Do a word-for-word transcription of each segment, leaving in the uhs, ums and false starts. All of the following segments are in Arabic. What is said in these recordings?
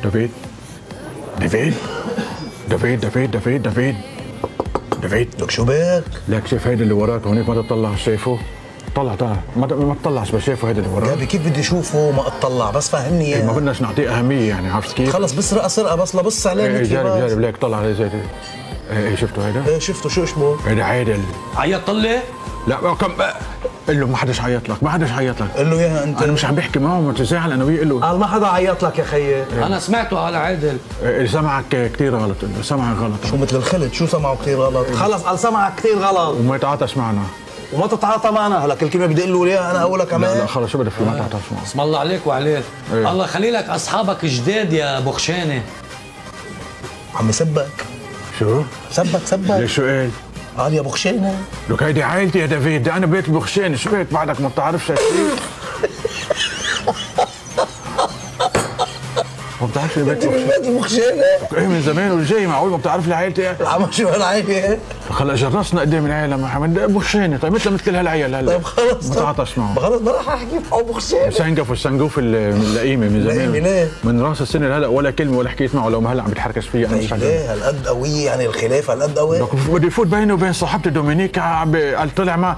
دافيد دافيد دافيد دافيد دافيد دافيد دافيد لك شو بك؟ لك شايف هيدا اللي وراك هونيك ما تطلع شايفه؟ طلع طلع ما ما تطلعش بس شايفه هيدا اللي وراك. جابي كيف بدي اشوفه ما اطلع بس فهمني اياه. ما بدناش نعطيه اهميه يعني عرفت كيف؟ خلص بسرقه سرقه بس لبص عليه ايه مثلي جارب بس. جارب ليك طلع عليه زي ايه ايه شفته هيدا؟ ايه شفته شو اسمه؟ هيدا عادل. عيط لي؟ لا كم قل له ما حدش عيط لك ما حدش عيط لك. قل له اياها انت. انا مش عم بحكي معه ما تزعل انا وياه قل له. قال ما حدا عيط لك يا خيي. انا سمعته على عادل. اللي سمعك كثير غلط اللي سمعك غلط. شو مثل الخلد شو سمعه كثير غلط؟ خلص قال سمعك كثير غلط وما يتعاطش معنا وما تتعاطى معنا. هلا كل كلمه بدي اقول له اياها انا اولها كمان. لا لا خلص شو بدك فيه ما تتعاطاش معنا. اسم الله عليك وعليه. ايه. الله يخلي لك اصحابك جداد يا ابو خشانه. عم يسبك. شو؟ سبك سبك. ليش شو قال؟ قال يا ابو خشانه. لك هيدي عائلتي يا دافيد انا بيت ابو خشانه شو بيت بعدك ما بتعرفش شيء. ما بتعرفش بيت ابو خشانه. بيت ابو خشانه. ايه من زمان وجاي معقول ما بتعرف لي عائلتي؟ عم شو هالعائله؟ خلق جرسنا قدام العيله محمد ابو خشانه طيب مثل مثل كل هالعيال هلا. طيب خلص ما تعاطش معه. خلص ما راح احكي مع ابو خشانه. سنقف والسنقوف اللئيمه من زمان. ليه؟ من راس السنه لهلا ولا كلمه ولا حكيت معه لو ما هلا عم بتحركش فيها انا مش ليه هالقد قويه يعني الخلافه هالقد قويه؟ بدي يفوت بينه وبين صاحبتي دومينيك قال طلع مع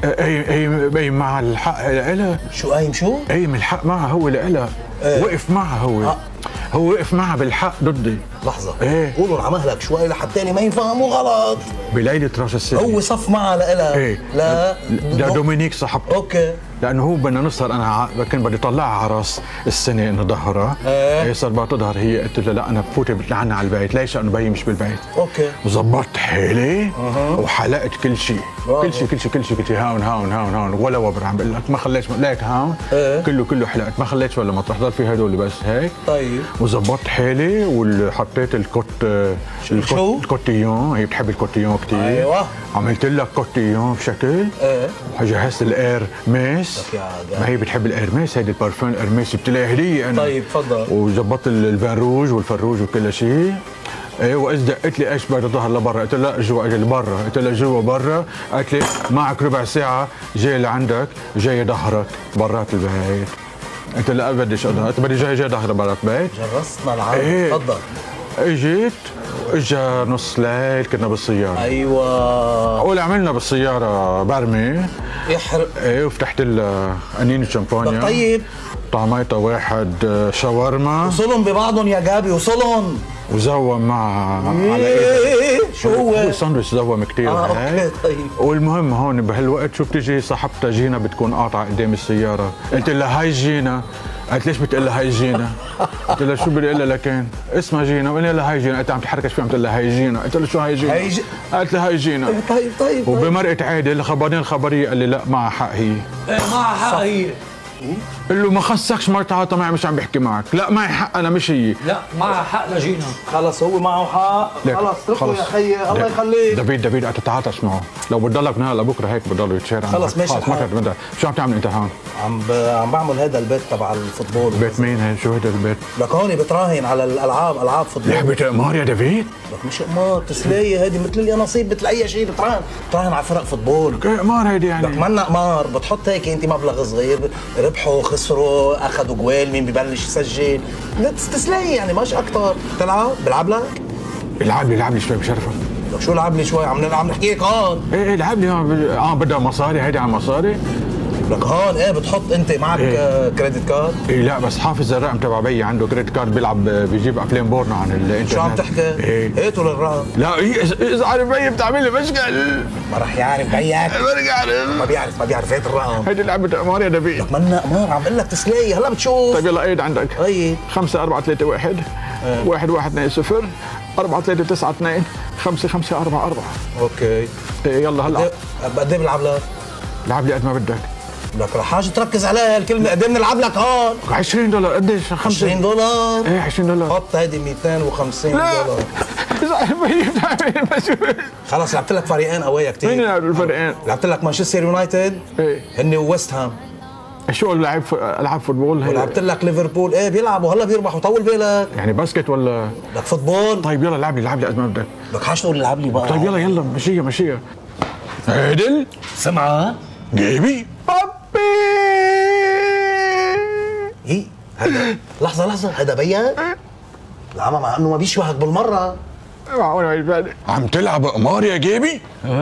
قايم مع الحق لها. شو قايم شو؟ قايم الحق معها هو لها. ايه. وقف معها هو. آه. هو وقف معها بالحق ضدي. لحظه ايه قولوا على مهلك شوي لحتى ما ينفهموا غلط. بليله راس السنه هو صف معها لها. ايه لا ده دومينيك صاحبته. اوكي لانه هو بدنا نسهر انا كان بدي طلعها على راس السنه انه ظهرها. ايه ايه صار بدها تظهر هي قلت لها لا انا بفوت لعنا على البيت ليش لانه بيي مش بالبيت. اوكي وظبطت حالي أه. وحلقت كل شيء كل شيء كل شيء كل شيء كل شيء هاون هاون هاون هاون ولا وبر عم بقول لك ما خليتش ليك هاون. ايه كله كله حلقت ما خليتش ولا مطرح ضل في هدول بس هيك. طيب وظبطت حالي وحطيت الكوت الكوت الكوتيون هي بتحب الكوتيون كثير. ايوه عملت لك كوتيون بشكل. ايه وجهزت الاير ميس ما هي بتحب الاير ميس هيدي البارفان الاير ميس جبت لها هديه انا. طيب تفضل. وظبطت الفان روج والفروج وكل شيء. ايه واذ دقت لي ايش بدها تظهر لبرا قلت لها جوا اجي لبرا قلت لها جوا برا قالت لي معك ربع ساعه جاي لعندك جاي ظهرك برات البيت. قلت لها بديش اظهر قلت بدي جاي جاي ظهر برات البيت. جرستنا العالم. ايه تفضل. اجيت اجا نص ليل كنا بالسياره. ايوه اول عملنا بالسياره برمي يحرق. ايه وفتحت لها قنينه شامبانيا. طيب طعميتها واحد شاورما وصلهم ببعضهم يا جابي وصلهم وزوم معها على ايه شو هو؟ هو ساندويتش زوم كثير. اه اوكي طيب. والمهم هون بهالوقت شو بتجي صاحبتها جينا بتكون قاطعه قدام السياره قلت لها هاي جينا قالت ليش بتقول لها هاي جينا؟ قلت لها شو بدي اقول لها لكن اسمها جينا وقلت لها هاي جينا قلت عم تحركش فيها قلت لها هاي جينا قلت لها شو هاي جينا؟ هاي ج... قالت لها هاي جينا. طيب طيب طيب وبمرقه عادل خبرني الخبريه قال لي لا معها حق هي. ايه معها حق هي. قل له ما خصكش ما تعاطى معي مش عم بحكي معك. لا معي حق انا مش هي. لا معها حق لجينا. خلص هو معه حق. خلص اتركه يا خيي الله يخليك. دافيد دافيد تتعاطش معه لو بتضلك من هلا لبكره هيك بضلوا يتشارع. خلص ماشي خلص ما كنت شو عم تعمل انت هون؟ عم ب... عم بعمل هذا البيت تبع الفوتبول. بيت مين هي شو هذا البيت؟ لك هون بتراهن على الالعاب العاب فوتبول. لعبة قمار يا دافيد؟ لك مش قمار تسلية هذه مثل اليانصيب مثل اي شيء بتراهن بتراهن على فرق فوتبول. قمار هيدي يعني. لك منا قمار بتحط هيك انت مبلغ صغير ربحوا خسروا اخذوا جوال مين ببلش يسجل تسلية يعني مش اكثر. تلعب بلعب لك؟ العب لي العب لي شوي بشرفك. لك شو العب لي شوي عم عم نحكي لك هون. ايه ايه العب لي هون اه بدها مصاري هيدي على مصاري. لك هون ايه بتحط انت معك إيه؟ كريدت كارد؟ ايه لا بس حافظ الرقم تبع بيي عنده كريدت كارد بيلعب بيجيب افلام بورنو عن الانترنت. شو عم تحكي؟ ايه هاتوا للرقم. لا ايه اذا عارف بيي بتعمل لي مشكل. ما راح يعرف بيك. ما رح يعرف. ما بيعرف ما بيعرف هات الرقم. هيدي لعبة قمار يا دافيد. لك منا قمار عم بقول لك تسلية هلا بتشوف. طيب يلا ايد عندك. ايد خمسة أربعة ثلاثة واحد اه. واحد واحد اثنين صفر أربعة ثلاثة تسعة اثنين خمسة خمسة أربعة أربعة. اوكي ايه يلا هلا. قد ايه بلعب لك؟ لعب لي قد ما بدك. لك رح حاجة تركز عليها الكلمة قد ايه بنلعب لك هون؟ عشرين دولار قديش؟ عشرين دولار؟ ايه عشرين دولار. حط هيدي مئتين وخمسين دولار. خلص لعبت لك فريقين قوية كثير. مين لعب الفريقين؟ لعبت لك مانشستر يونايتد ايه هن وويست هام. شو لعب العاب فوتبول هي؟ ولعبت لك ليفربول ايه بيلعبوا هلا بيربحوا طول بالك. يعني باسكت ولا؟ لك فوتبول. طيب يلا لعب لي لعب لي قد ما بدك. لك حاجة تقول لعب لي بقى. طيب يلا يلا مشيها مشيها. عادل سمعة جابي بابي. ايه هذا لحظة لحظة هذا بيك؟ العمى مع انه ما بيشبهك بالمره. عم تلعب قمار يا جابي؟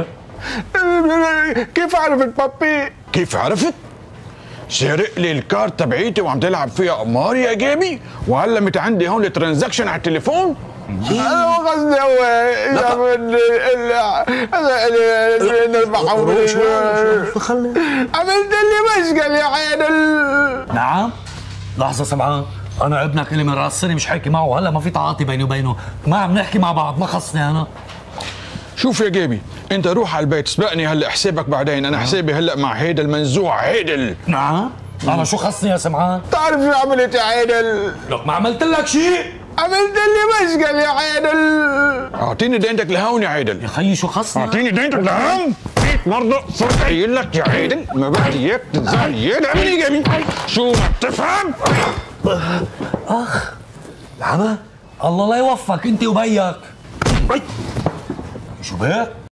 كيف عرفت بابي؟ كيف عرفت؟ سرق لي الكارت تبعيتي وعم تلعب فيها قمار يا جابي؟ وهلا مت عندي هون الترانزاكشن على التليفون؟ انا ما قصدي هو نربح عملت لي مشكل يا عيال. نعم؟ لحظة سمعان، أنا ابنك اللي من راس سنة مش حاكي معه، هلا ما في تعاطي بيني وبينه، ما عم نحكي مع بعض، ما خصني أنا. شوف يا جابي، انت روح على البيت سبقني هلا حسابك بعدين، انا حسابي هلا مع هيدا المنزوع عيدل. نعم؟ أنا شو خصني يا سمعان؟ بتعرف شو عملت يا عيدل؟ لك ما عملت لك شيء. عملت لي مشكل يا عيدل. اعطيني دينتك لهون يا عيدل. يا خيي شو خصني؟ اعطيني دينتك لهون. مرضى صرت قايل لك يا عيدل ما بدي اياك تتزايد عملي يا جابي. شو ما بتفهم؟ اخ العمى الله لا يوفقك انت وبيك. شو بك؟